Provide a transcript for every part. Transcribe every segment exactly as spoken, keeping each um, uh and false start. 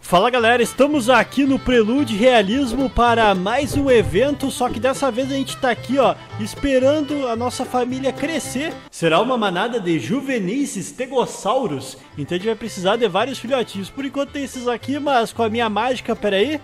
Fala galera, estamos aqui no Prelude Realismo para mais um evento, só que dessa vez a gente tá aqui ó, esperando a nossa família crescer. Será uma manada de juvenis estegossauros, então a gente vai precisar de vários filhotinhos. Por enquanto tem esses aqui, mas com a minha mágica, peraí.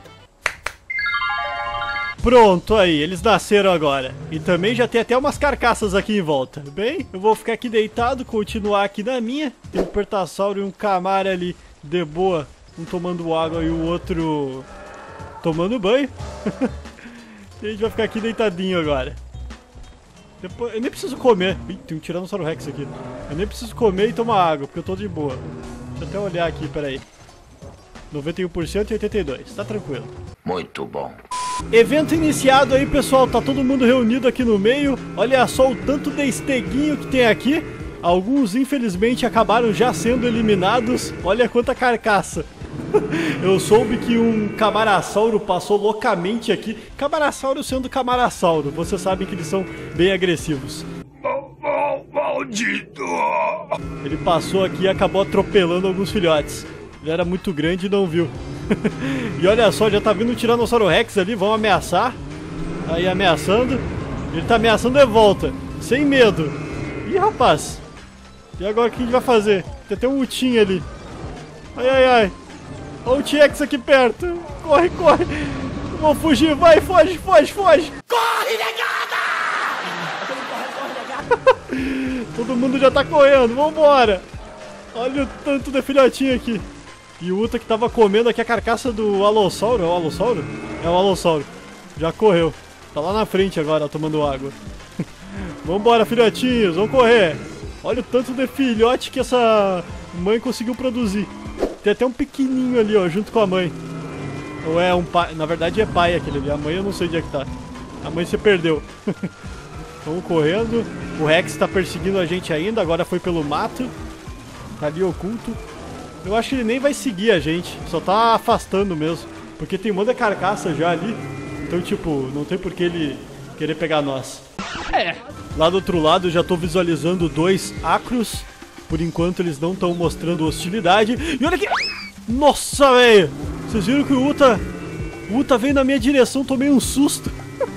Pronto, aí, eles nasceram agora. E também já tem até umas carcaças aqui em volta. Bem, eu vou ficar aqui deitado, continuar aqui na minha. Tem um Pertassauro e um Camara ali, de boa. Um tomando água e o outro tomando banho. E a gente vai ficar aqui deitadinho agora. Depois, eu nem preciso comer. Ih, tem um Tiranossauro Rex aqui. Eu nem preciso comer e tomar água, porque eu tô de boa. Deixa eu até olhar aqui, peraí. noventa e um por cento e oitenta e dois por cento, tá tranquilo. Muito bom. Evento iniciado aí, pessoal. Tá todo mundo reunido aqui no meio. Olha só o tanto de esteguinho que tem aqui. Alguns, infelizmente, acabaram já sendo eliminados. Olha quanta carcaça. Eu soube que um Camarassauro passou loucamente aqui. Camarassauro sendo Camarassauro. Vocês sabem que eles são bem agressivos. Maldito! Ele passou aqui e acabou atropelando alguns filhotes. Ele era muito grande e não viu. E olha só, já tá vindo um Tiranossauro Rex ali. Vão ameaçar. Aí ameaçando. Ele tá ameaçando de volta. Sem medo. Ih, rapaz. E agora o que a gente vai fazer? Tem até um Utinho ali. Ai, ai, ai. Olha o T-Rex aqui perto. Corre, corre. Vou fugir. Vai, foge, foge, foge. Corre, negada! Corre, corre, negada! Todo mundo já tá correndo. Vambora. Olha o tanto de filhotinho aqui. E o Uta que tava comendo aqui a carcaça do Alossauro. É o Alossauro? É o Alossauro. Já correu. Tá lá na frente agora, tomando água. Vambora, filhotinhos. Vamos correr. Olha o tanto de filhote que essa mãe conseguiu produzir. Tem até um pequenininho ali, ó, junto com a mãe. Ou é um pai, na verdade é pai aquele ali. A mãe eu não sei onde é que tá. A mãe se perdeu. Vamos correndo. O Rex tá perseguindo a gente ainda, agora foi pelo mato. Tá ali oculto. Eu acho que ele nem vai seguir a gente, só tá afastando mesmo. Porque tem um monte de carcaça já ali. Então, tipo, não tem por que ele querer pegar nós. É. Lá do outro lado eu já tô visualizando dois Acros. Por enquanto eles não estão mostrando hostilidade. E olha aqui! Nossa, velho! Vocês viram que o Uta... O Uta veio na minha direção, tomei um susto.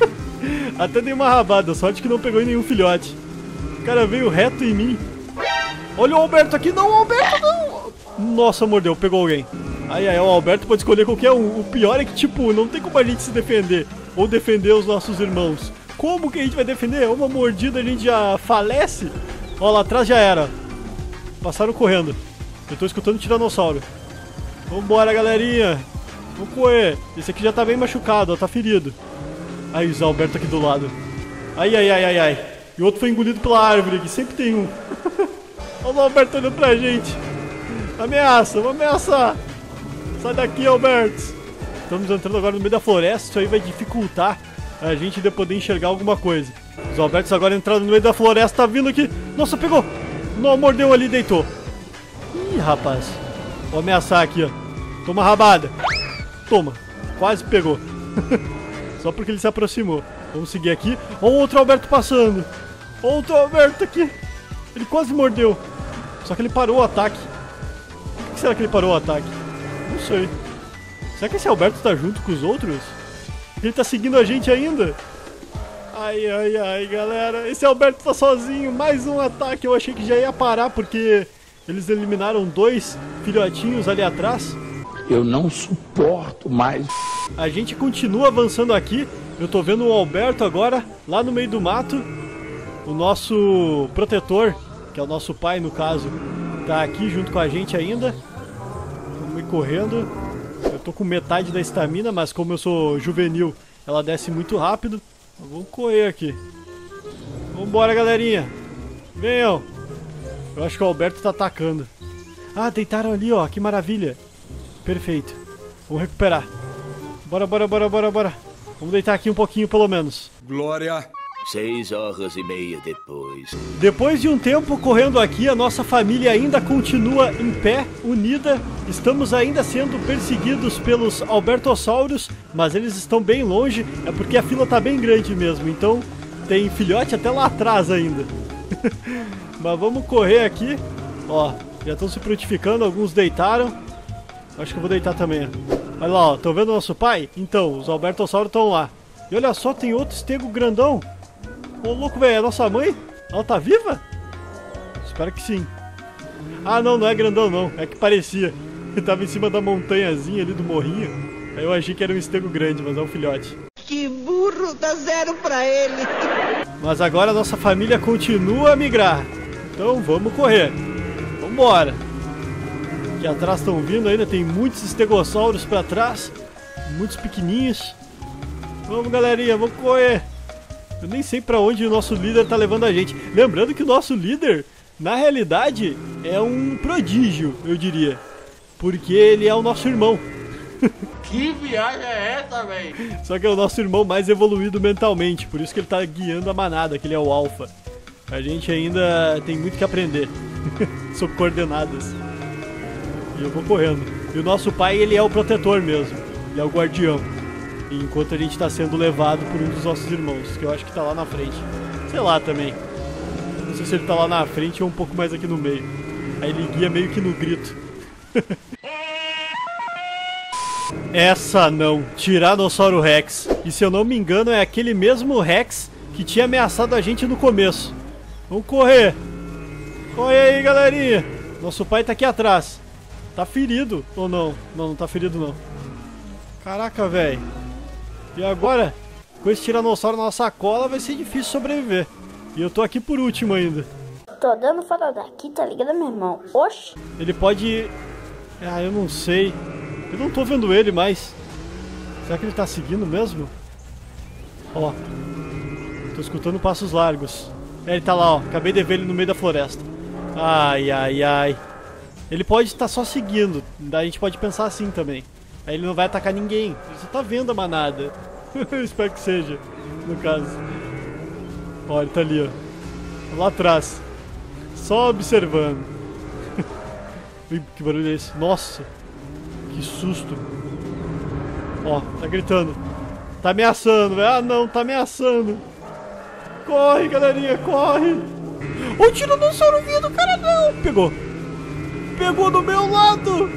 Até dei uma rabada, sorte que não pegou em nenhum filhote. O cara veio reto em mim. Olha o Alberto aqui! Não, Alberto não! Nossa, mordeu, pegou alguém. Ai, ai, o Alberto pode escolher qualquer um. O pior é que, tipo, não tem como a gente se defender. Ou defender os nossos irmãos. Como que a gente vai defender? Uma mordida a gente já falece? Ó, lá atrás já era. Passaram correndo. Eu tô escutando Tiranossauro. Vambora, galerinha. Vamos correr. Esse aqui já tá bem machucado, ó, tá ferido. Aí, o Alberto aqui do lado. Ai, ai, ai, ai, ai. E o outro foi engolido pela árvore aqui. Sempre tem um. Olha o Alberto olhando pra gente. Ameaça, vamos ameaçar. Sai daqui, Alberto. Estamos entrando agora no meio da floresta. Isso aí vai dificultar a gente de poder enxergar alguma coisa. Os Albertos agora entraram no meio da floresta. Tá vindo aqui. Nossa, pegou. Não, mordeu ali e deitou. Ih, rapaz. Vou ameaçar aqui, ó. Toma rabada. Toma. Quase pegou. Só porque ele se aproximou. Vamos seguir aqui. Ó, outro Alberto passando. Outro Alberto aqui. Ele quase mordeu. Só que ele parou o ataque. Por que será que ele parou o ataque? Não sei. Será que esse Alberto tá junto com os outros? Ele tá seguindo a gente ainda? Ai, ai, ai, galera. Esse Alberto tá sozinho. Mais um ataque. Eu achei que já ia parar porque eles eliminaram dois filhotinhos ali atrás. Eu não suporto mais. A gente continua avançando aqui. Eu tô vendo o Alberto agora, lá no meio do mato. O nosso protetor, que é o nosso pai no caso, tá aqui junto com a gente ainda. Vamos ir correndo. Eu tô com metade da estamina, mas como eu sou juvenil, ela desce muito rápido. Vamos correr aqui. Vambora, galerinha. Venham. Eu acho que o Alberto tá atacando. Ah, deitaram ali, ó. Que maravilha. Perfeito. Vamos recuperar. Bora, bora, bora, bora, bora. Vamos deitar aqui um pouquinho, pelo menos. Glória. Seis horas e meia depois. Depois de um tempo correndo aqui, a nossa família ainda continua em pé, unida. Estamos ainda sendo perseguidos pelos Albertossauros, mas eles estão bem longe. É porque a fila tá bem grande mesmo, então tem filhote até lá atrás ainda. Mas vamos correr aqui. Ó, já estão se frutificando, alguns deitaram. Acho que eu vou deitar também. Olha lá, ó. Estão vendo o nosso pai? Então, os albertossauros estão lá. E olha só, tem outro estego grandão. Ô, louco, velho. É a nossa mãe? Ela tá viva? Espero que sim. Ah, não, não é grandão, não. É que parecia. Ele tava em cima da montanhazinha ali do morrinho. Aí eu achei que era um estego grande, mas é um filhote. Que burro, dá zero pra ele. Mas agora a nossa família continua a migrar. Então vamos correr. Vambora. Aqui atrás estão vindo ainda, tem muitos estegossauros pra trás. Muitos pequenininhos. Vamos, galerinha, vamos correr. Eu nem sei pra onde o nosso líder tá levando a gente. Lembrando que o nosso líder, na realidade, é um prodígio, eu diria. Porque ele é o nosso irmão. Que viagem é essa, velho? Só que é o nosso irmão mais evoluído mentalmente. Por isso que ele tá guiando a manada, que ele é o alfa. A gente ainda tem muito que aprender sobre coordenadas. E eu vou correndo. E o nosso pai, ele é o protetor mesmo. Ele é o guardião. Enquanto a gente tá sendo levado por um dos nossos irmãos, que eu acho que tá lá na frente. Sei lá também. Não sei se ele tá lá na frente ou um pouco mais aqui no meio. Aí ele guia meio que no grito. Essa não, Tiranossauro Rex. E se eu não me engano é aquele mesmo Rex que tinha ameaçado a gente no começo. Vamos correr. Corre aí, galerinha. Nosso pai tá aqui atrás. Tá ferido ou não? Não, não tá ferido não. Caraca, velho. E agora? Com esse tiranossauro na sacola vai ser difícil sobreviver. E eu tô aqui por último ainda. Tô dando fora daqui, tá ligado, meu irmão? Oxi. Ele pode... Ah, eu não sei. Eu não tô vendo ele mais. Será que ele tá seguindo mesmo? Ó. Tô escutando passos largos. É, ele tá lá, ó. Acabei de ver ele no meio da floresta. Ai, ai, ai. Ele pode estar só seguindo. Daí a gente pode pensar assim também. Aí ele não vai atacar ninguém. Ele só tá vendo a manada. Eu espero que seja, no caso. Ó, ele tá ali, ó. Lá atrás. Só observando. Ui, que barulho é esse? Nossa. Que susto. Ó, tá gritando. Tá ameaçando, velho. Ah, não, tá ameaçando. Corre, galerinha, corre. O tiranossauro vindo, cara, não. Pegou. Pegou do meu lado.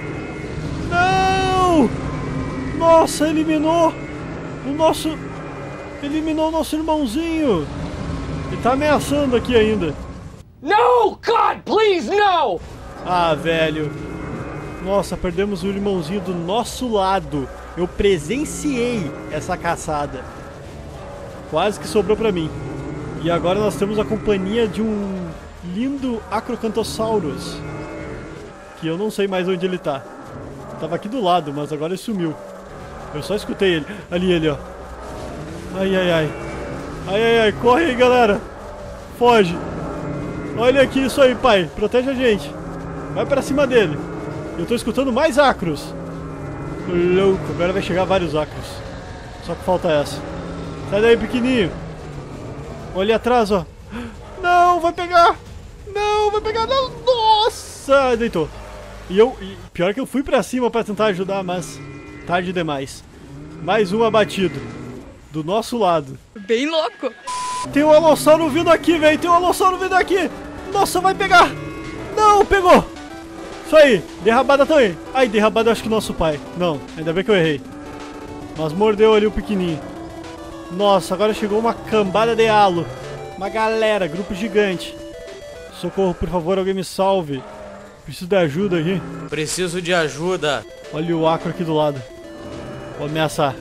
Não. Nossa, eliminou o nosso... Eliminou o nosso irmãozinho. Ele tá ameaçando aqui ainda. No, God, please, no! Ah, velho. Nossa, perdemos o irmãozinho do nosso lado. Eu presenciei essa caçada. Quase que sobrou pra mim. E agora nós temos a companhia de um lindo Acrocanthosaurus. Que eu não sei mais onde ele tá. Tava aqui do lado, mas agora ele sumiu. Eu só escutei ele. Ali ele, ó. Ai, ai, ai. Ai, ai, ai. Corre aí, galera. Foge. Olha aqui isso aí, pai. Protege a gente. Vai pra cima dele. Eu tô escutando mais acros. Louco. Agora vai chegar vários acros. Só que falta essa. Sai daí, pequenininho. Olha atrás, ó. Não, vai pegar. Não, vai pegar. Não. Nossa, deitou. E eu... E pior que eu fui pra cima pra tentar ajudar, mas... Tarde demais. Mais um abatido. Do nosso lado. Bem louco. Tem um alossauro vindo aqui, velho. Tem um alossauro vindo aqui. Nossa, vai pegar. Não, pegou. Isso aí. Derrabada também. Ai, derrabada eu acho que nosso pai. Não, ainda bem que eu errei. Mas mordeu ali o pequenininho. Nossa, agora chegou uma cambada de halo. Uma galera, grupo gigante. Socorro, por favor, alguém me salve. Preciso de ajuda aqui. Preciso de ajuda. Olha o acro aqui do lado. Vou ameaçar.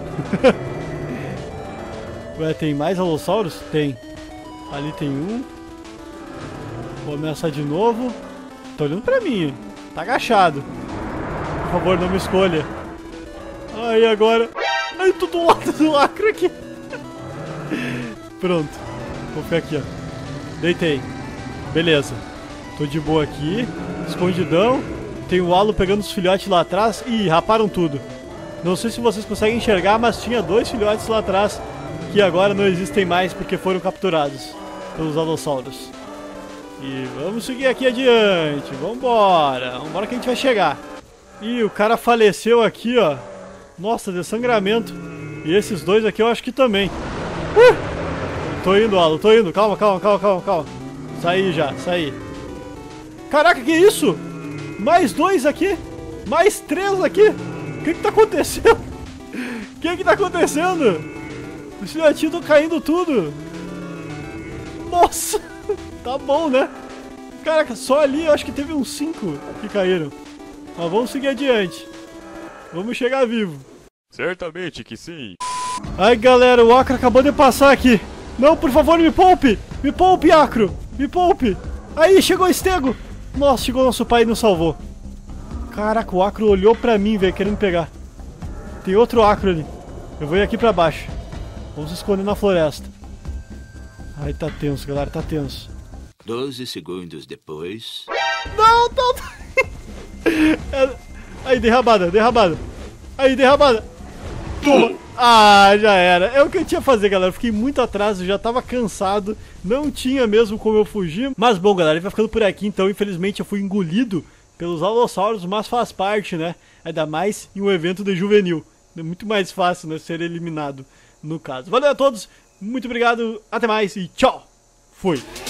Ué, tem mais alossauros? Tem. Ali tem um. Vou ameaçar de novo. Tá olhando pra mim. Tá agachado. Por favor, não me escolha. Ai, agora. Ai, tô do lado do acro aqui. Pronto. Vou ficar aqui, ó. Deitei. Beleza. Tô de boa aqui. Escondidão. Tem o halo pegando os filhotes lá atrás. Ih, raparam tudo. Não sei se vocês conseguem enxergar, mas tinha dois filhotes lá atrás que agora não existem mais porque foram capturados pelos alossauros. E vamos seguir aqui adiante. Vambora. Vambora que a gente vai chegar. Ih, o cara faleceu aqui, ó. Nossa, de sangramento. E esses dois aqui eu acho que também. Uh! Tô indo, Halo, tô indo. Calma, calma, calma, calma, calma. Saí já, saí. Caraca, que isso? Mais dois aqui? Mais três aqui. O que que tá acontecendo? O que que tá acontecendo? Os filhotinhos estão caindo tudo. Nossa. Tá bom, né? Caraca, só ali eu acho que teve uns cinco que caíram. Mas vamos seguir adiante. Vamos chegar vivo. Certamente que sim. Ai, galera, o Acro acabou de passar aqui. Não, por favor, me poupe. Me poupe, Acro. Me poupe. Aí, chegou o Estego. Nossa, chegou nosso pai e nos salvou. Caraca, o Acro olhou pra mim, velho, querendo pegar. Tem outro Acro ali. Eu vou ir aqui pra baixo. Vamos se esconder na floresta. Ai, tá tenso, galera, tá tenso. Doze segundos depois... Não, não. É... Aí, derrabada, derrabada. Aí, derrabada. Toma. Ah, já era. É o que eu tinha que fazer, galera. Eu fiquei muito atrás, eu já tava cansado. Não tinha mesmo como eu fugir. Mas bom, galera, ele vai ficando por aqui. Então, infelizmente, eu fui engolido pelos Alossauros, mas faz parte, né? Ainda mais em um evento de juvenil. É muito mais fácil, né? Ser eliminado, no caso. Valeu a todos. Muito obrigado. Até mais e tchau. Fui.